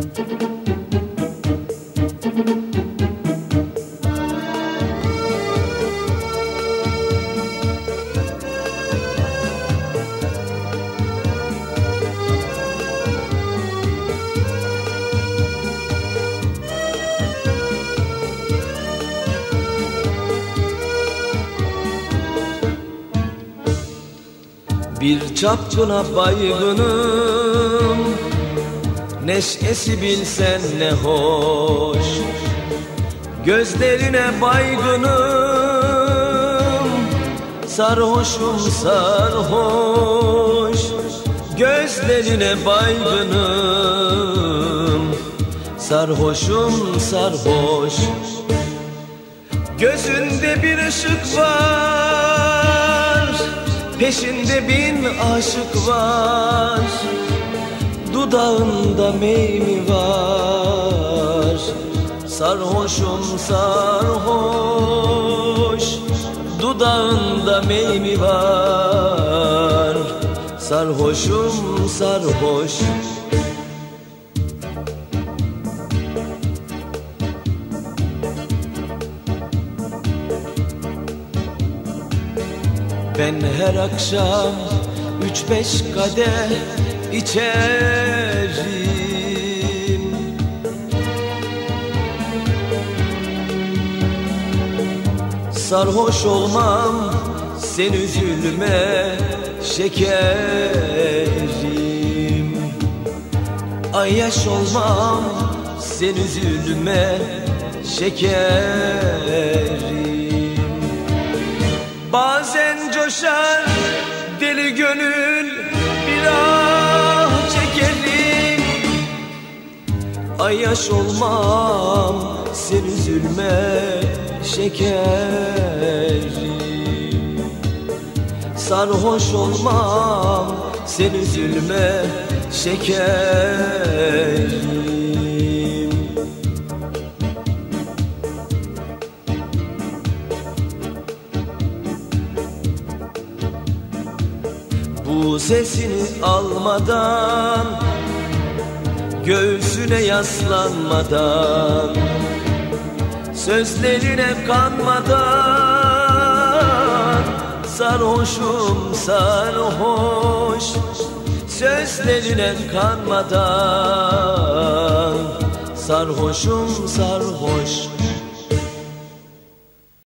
Bir çapkına baygınım, neşesi bilsen ne hoş. Gözlerine baygınım, sarhoşum sarhoş. Gözlerine baygınım, sarhoşum sarhoş. Gözünde bir ışık var, peşinde bin aşık var. Dudağında meymi var, sarhoşum sarhoş. Dudağında meymi var, sarhoşum sarhoş. Ben her akşam 3-5 kadeh içerim. Sarhoş olmam, sen üzülme şekerim. Ayyaş olmam, sen üzülme şekerim. Bazen coşar deli gönül, bir ah çekerim. Ayyaş olmam, sen üzülme şekerim. Sarhoş olmam, sen üzülme şekerim. Bu sesini almadan, göğsüne yaslanmadan, sözlerine kanmadan, sarhoşum sarhoş. Sözlerine kanmadan, sarhoşum sarhoş.